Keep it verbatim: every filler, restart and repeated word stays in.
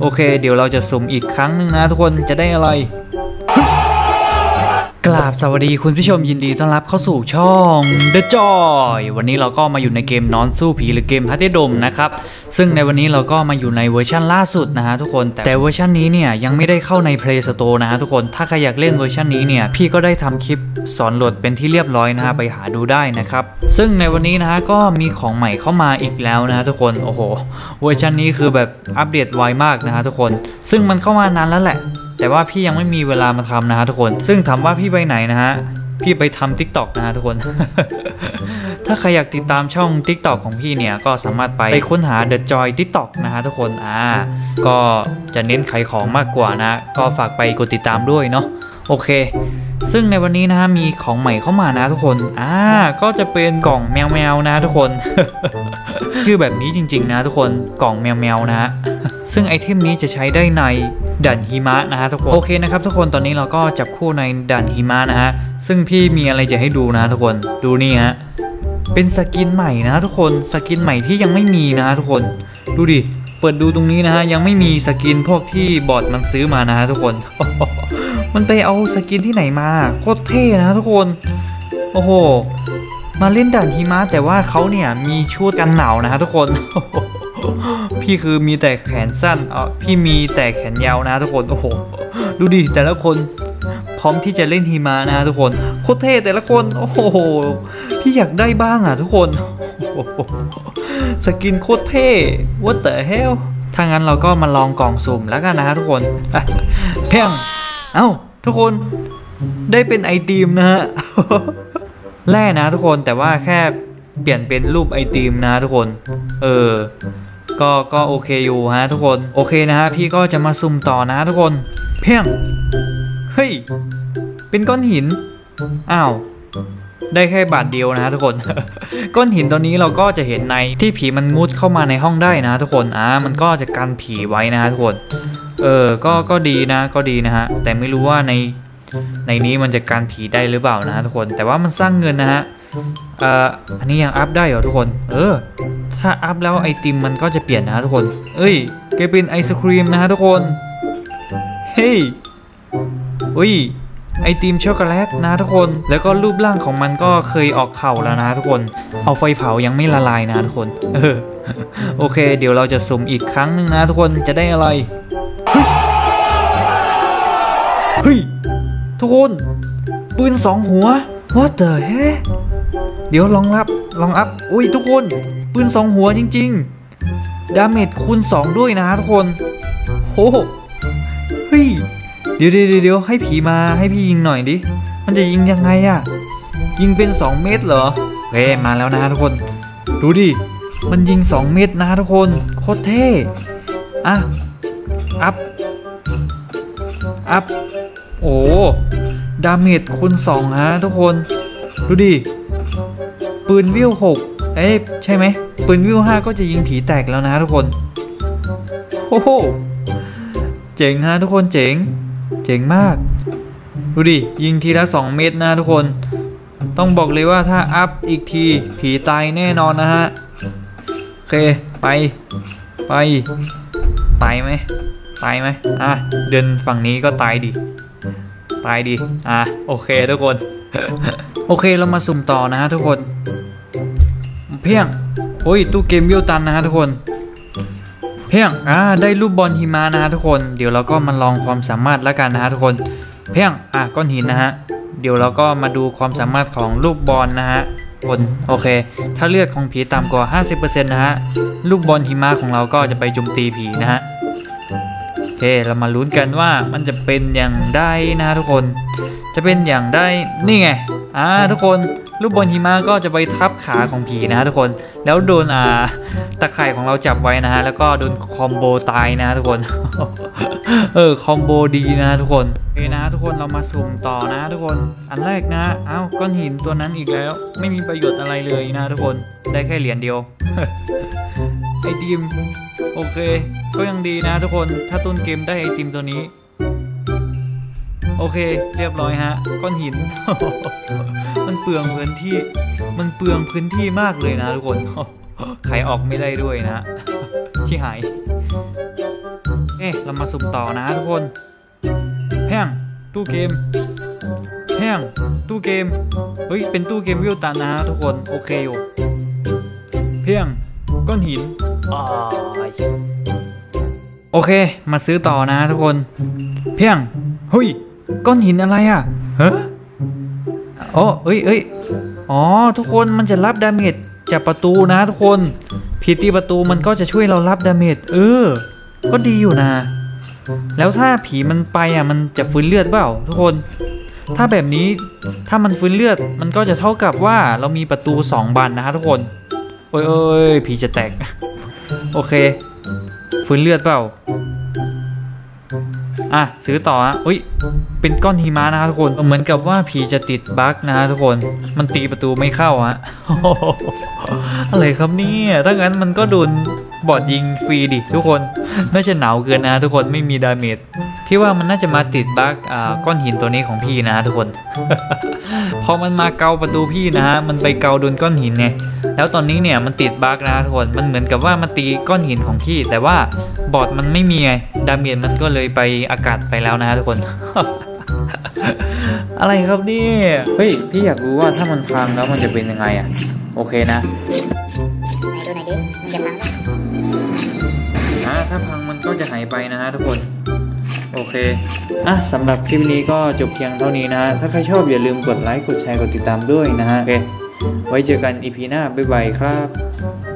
โอเคเดี๋ยวเราจะสุ่มอีกครั้งหนึ่งนะทุกคนจะได้อะไรกราบสวัสดีคุณผู้ชมยินดีต้อนรับเข้าสู่ช่อง The Joy วันนี้เราก็มาอยู่ในเกมนอนสู้ผีหรือเกมฮัตเตดมนะครับซึ่งในวันนี้เราก็มาอยู่ในเวอร์ชันล่าสุดนะฮะทุกคนแต่เวอร์ชันนี้เนี่ยยังไม่ได้เข้าใน Play Store นะฮะทุกคนถ้าใครอยากเล่นเวอร์ชันนี้เนี่ยพี่ก็ได้ทำคลิปสอนโหลดเป็นที่เรียบร้อยนะฮะไปหาดูได้นะครับซึ่งในวันนี้นะฮะก็มีของใหม่เข้ามาอีกแล้วนะฮะทุกคนโอ้โหเวอร์ชันนี้คือแบบอัปเดตไวมากนะฮะทุกคนซึ่งมันเข้ามานานแล้วแหละแต่ว่าพี่ยังไม่มีเวลามาทำนะฮะทุกคนซึ่งถามว่าพี่ไปไหนนะฮะพี่ไปทำ ติ๊กต็อก นะฮะทุกคน ถ้าใครอยากติดตามช่อง ติ๊กต็อก ของพี่เนี่ยก็สามารถไปไปค้นหา The Joy ติ๊กต็อก นะฮะทุกคนอ่าก็จะเน้นขายของมากกว่านะก็ฝากไปกดติดตามด้วยเนาะโอเคซึ่งในวันนี้นะฮะมีของใหม่เข้ามานะทุกคนอ่าก็จะเป็นกล่องแมวแมวนะทุกคน ชื่อแบบนี้จริงๆนะทุกคนกล่องแมวแมวนะฮะซึ่งไอเทมนี้จะใช้ได้ในด่านหิมะนะฮะทุกคนโอเคนะครับทุกคนตอนนี้เราก็จับคู่ในด่านหิมะนะฮะซึ่งพี่มีอะไรจะให้ดูนะทุกคนดูนี่ฮะเป็นสกินใหม่นะทุกคนสกินใหม่ที่ยังไม่มีนะทุกคนดูดิเปิดดูตรงนี้นะฮะยังไม่มีสกินพวกที่บอทมันซื้อมานะฮะทุกคน มันไปเอาสกินที่ไหนมาโคตรเท่นะทุกคนโอ้โหมาเล่นด่านหิมะแต่ว่าเขาเนี่ยมีชุดกันหนาวนะฮะทุกคน พี่คือมีแต่แขนสั้นเออพี่มีแต่แขนยาวนะทุกคนโอ้โหดูดิแต่ละคนพร้อมที่จะเล่นหิมะนะทุกคนโคตรเท่แต่ละคนโอ้โหพี่อยากได้บ้างอ่ะทุกคนสกินโคตรเท่ what the hell ถ้างั้นเราก็มาลองกล่องสุ่มแล้วกันนะฮะทุกคนเพียงเอ้าทุกคนได้เป็นไอติมนะฮะ แร่นะทุกคนแต่ว่าแค่เปลี่ยนเป็นรูปไอติมนะทุกคนเออก็ก็โอเคอยู่ฮะทุกคนโอเคนะฮะพี่ก็จะมาสุ่มต่อนะทุกคนเพียงเฮ้ยเป็นก้อนหินอ้าวได้แค่บาทเดียวนะทุกคน ก้อนหินตัวนี้เราก็จะเห็นในที่ผีมันมุดเข้ามาในห้องได้นะทุกคนอ่ามันก็จะกันผีไว้นะทุกคนเออก็ก็ดีนะก็ดีนะฮะแต่ไม่รู้ว่าในในนี้มันจะกันผีได้หรือเปล่านะทุกคนแต่ว่ามันสร้างเงินนะฮะเอ่ออันนี้ยังอัพได้เหรอทุกคนเออถ้าอัพแล้วไอติมมันก็จะเปลี่ยนนะทุกคนเอ้ยแกเป็นไอศครีมนะฮะทุกคนเฮ้ยอุ้ยไอติมช็อกโกแลตนะทุกคนแล้วก็รูปร่างของมันก็เคยออกเข่าแล้วนะทุกคนเอาไฟเผายังไม่ละลายนะทุกคนเออโอเคเดี๋ยวเราจะสุ่มอีกครั้งหนึ่งนะทุกคนจะได้อะไรเฮ้ยทุกคนปืนสองหัว what the heck เดี๋ยวลองรับลองอัพอุ้ยทุกคนปืนสองหัวจริงๆดาเมจคูณสองด้วยนะทุกคนโอ้เฮ้ยเดี๋ยวเดี๋ยวเดี๋ยวให้ผีมาให้พี่ยิงหน่อยดิมันจะยิงยังไงอะยิงเป็นสองเม็ดเหรอเฮ้ยมาแล้วนะทุกคนดูดิมันยิงสองเม็ดนะทุกคนโคตรเท่อะอัพอัพโอ้ดาเมจคูณสองฮะทุกคนดูดิปืนวิวหกเอ๊ะใช่ไหมปืนวิวห้าก็จะยิงผีแตกแล้วนะทุกคนโอ้โหเจ๋งฮะทุกคนเจ๋งเจ๋งมากดูดิยิงทีละสองเม็ดนะทุกคนต้องบอกเลยว่าถ้าอัพอีกทีผีตายแน่นอนนะฮะโอเคไปไปตายไหมตายไหมอ่ะเดินฝั่งนี้ก็ตายดิตายดิอ่ะโอเคทุกคน โอเคเรามาสุ่มต่อนะฮะทุกคนเพียงโอ้ยตู้เกมวิวตันนะฮะทุกคนเพียงอ่าได้รูปบอลหิมะนะฮะทุกคนเดี๋ยวเราก็มาลองความสามารถแล้วกันนะฮะทุกคนเพียงอ่ะก้อนหินนะฮะเดี๋ยวเราก็มาดูความสามารถของลูกบอลนะฮะคนโอเคถ้าเลือดของผีต่ำกว่า ห้าสิบเปอร์เซ็นต์ นะฮะลูกบอลหิมะของเราก็จะไปโจมตีผีนะฮะโอเคเรามาลุ้นกันว่ามันจะเป็นอย่างได้นะทุกคนจะเป็นอย่างได้นี่ไงอ่าทุกคนลูกบอลหิมะก็จะไปทับขาของผีนะฮะทุกคนแล้วโดนอ่าตะไคร่ของเราจับไว้นะฮะแล้วก็โดนคอมโบตายนะทุกคน เออคอมโบดีนะทุกคนโอเคนะทุกคนเรามาสุ่มต่อนะทุกคนอันแรกนะเอ้าก้อนหินตัวนั้นอีกแล้วไม่มีประโยชน์อะไรเลยนะทุกคนได้แค่เหรียญเดียว ไอติมโอเคก็ยังดีนะทุกคนถ้าต้นเกมได้ไอติมตัวนี้โอเคเรียบร้อยฮะก้อนหิน มันเปลืองพื้นที่มันเปลืองพื้นที่มากเลยนะทุกคน ขายออกไม่ได้ด้วยนะ ชิหายโอเคเอ๊ะเรามาสุ่มต่อนะทุกคนแพ่งตู้เกมแพ่งตู้เกมเฮ้ยเป็นตู้เกมวิวตันนะฮะทุกคนโอเคอยู่เพียงก้อนหินโอเคมาซื้อต่อนะทุกคนเพียงเฮ้ยก้อนหินอะไรอ่ะเฮ้ยอ๋อเอ้ยเอ้ยอ๋อทุกคนมันจะรับดาเมจจากประตูนะทุกคนผีตีประตูมันก็จะช่วยเรารับดาเมจเออก็ดีอยู่นะแล้วถ้าผีมันไปอ่ะมันจะฟื้นเลือดเปล่าทุกคนถ้าแบบนี้ถ้ามันฟื้นเลือดมันก็จะเท่ากับว่าเรามีประตูสองบานนะฮะทุกคนโอ้ยเอ้ยผีจะแตกโอเคฟื้นเลือดเปล่าอ่ะซื้อต่อฮะอุ้ยเป็นก้อนหิมะนะฮะทุกคนเหมือนกับว่าผีจะติดบั๊กนะฮะทุกคนมันตีประตูไม่เข้าฮะ อะไรครับเนี่ยถ้างั้นมันก็โดนบอดยิงฟรีดิทุกคนน่าจะหนาวเกินนะทุกคนไม่มีดาเมจพี่ว่ามันน่าจะมาติดบั๊กอ่าก้อนหินตัวนี้ของพี่นะทุกคน พอมันมาเกาประตูพี่นะฮะมันไปเกาโดนก้อนหินไงแล้วตอนนี้เนี่ยมันติดบั๊กนะทุกคนมันเหมือนกับว่ามันตีก้อนหินของพี่แต่ว่าบอดมันไม่มีไงดาเมจมันก็เลยไปอากาศไปแล้วนะทุกคน อะไรครับนี่เฮ้ยพี่อยากรู้ว่าถ้ามันพังแล้วมันจะเป็นยังไงอ่ะโอเคนะดูหน่อยดิมันจะพังอ่าถ้าพังมันก็จะหายไปนะฮะทุกคนโอเคอ่ะสำหรับคลิปนี้ก็จบเพียงเท่านี้นะฮะถ้าใครชอบอย่าลืมกดไลค์กดแชร์กดติดตามด้วยนะฮะโอเคไว้เจอกัน อี พี หน้าบ๊ายบายครับ